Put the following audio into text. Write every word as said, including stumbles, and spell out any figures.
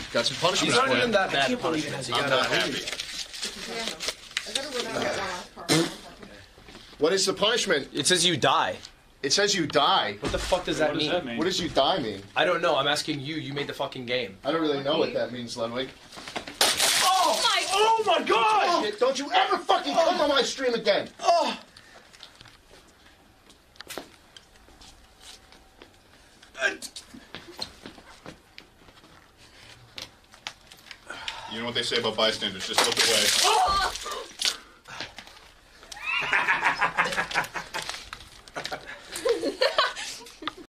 Got some punishment. He's not even that bad bad punishment. I'm not happy. What is the punishment? It says you die. It says you die. What the fuck does that, What does mean? that mean? What does you die mean? I don't know. I'm asking you. You made the fucking game. I don't really know what that means, Ludwig. Oh my! Oh my God! Shit, don't you ever fucking come on my stream again. Oh. You know what they say about bystanders? Just look away. Oh!